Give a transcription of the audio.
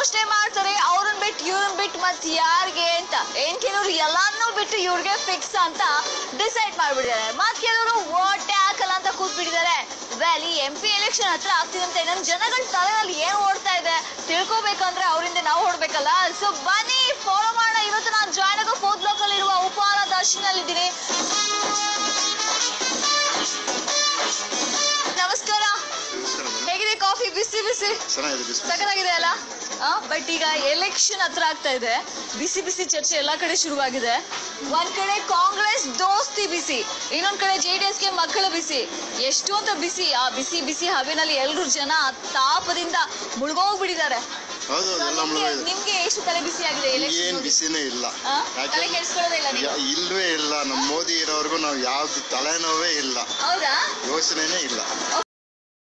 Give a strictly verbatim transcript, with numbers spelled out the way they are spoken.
ಯೋಚನೆ ಮಾಡ್ತಾರೆ ಅವ್ರನ್ನ ಬಿಟ್ಟು ಇವ್ರನ್ನ ಬಿಟ್ಟು ಮತ್ ಯಾರಿಗೆ ಅಂತ. ಏನ್ ಕೆಲವರು ಎಲ್ಲಾನು ಬಿಟ್ಟು ಇವ್ರಿಗೆ ಫಿಕ್ಸ್ ಅಂತ ಡಿಸೈಡ್ ಮಾಡ್ಬಿಟ್ಟಿದ್ದಾರೆ. ಮತ್ ಕೆಲವರು ಓಟೆ ಹಾಕಲ್ಲ ಅಂತ ಕೂತ್ಬಿಟ್ಟಿದ್ದಾರೆ. ವೆಲ್ ಈ ಎಂ ಪಿ ಎಲೆಕ್ಷನ್ ಹತ್ರ ಆಗ್ತಿದಂತೆ ನಮ್ ಜನಗಳ ತಲೆಯಲ್ಲಿ ಏನ್ ಓಡ್ತಾ ಇದೆ ತಿಳ್ಕೊಬೇಕಂದ್ರೆ ಅವರಿಂದ ನಾವು ಹೊಡ್ಬೇಕಲ್ಲ. ಸೊ ಬನ್ನಿ ಫಾಲೋ ಮಾಡೋಣ. ಇವತ್ತು ನಾನು ಜಾಯ್ನ್ ಆಗೋ ಫೋರ್ತ್ ಬ್ಲಾಕ್ ಇರುವ ಉಪಹಾರ ದರ್ಶನಲ್ಲಿ ಇದ್ದೀನಿ. ನಮಸ್ಕಾರ. ಹೇಗಿದೆ ಕಾಫಿ? ಬಿಸಿ ಬಿಸಿ ಸಖತ್ತಾಗಿದೆ ಅಲ್ಲ? ಬಟ್ ಈಗ ಎಲೆಕ್ಷನ್ ಹತ್ರ ಆಗ್ತಾ ಇದೆ, ಬಿಸಿ ಬಿಸಿ ಚರ್ಚೆ ಎಲ್ಲಾ ಕಡೆ ಶುರುವಾಗಿದೆ. ಒಂದ್ ಕಡೆ ಕಾಂಗ್ರೆಸ್ ದೋಸ್ತಿ ಬಿಸಿ, ಇನ್ನೊಂದ್ ಕಡೆ ಜೆಡಿಎಸ್ ಗೆ ಮಕ್ಕಳ ಬಿಸಿ. ಎಷ್ಟು ಅಂತ ಬಿಸಿ. ಆ ಬಿಸಿ ಬಿಸಿ ಹವೆನಲ್ಲಿ ಎಲ್ರು ಜನ ತಾಪದಿಂದ ಮುಳುಗೋಗ್ಬಿಟ್ಟಿದ್ದಾರೆ. ನಿಮ್ಗೆ ಎಷ್ಟು ತಲೆ ಬಿಸಿ ಆಗಿದೆ? ಏನ್ ಬಿಸಿನೇ ಇಲ್ಲ, ತಲೆ ಕೆಡಿಸ್ಕೊಳ್ಳೋದೇ ಇಲ್ಲ. ಇಲ್ವೇ ಇಲ್ಲ. ನಮ್ ಮೋದಿ ಇರೋವರೆಗೂ ನಾವ್ ಯಾವ್ದು ತಲೆನೋವೇ ಇಲ್ಲ. ಹೌದಾ? ಯೋಚನೆನೇ ಇಲ್ಲ.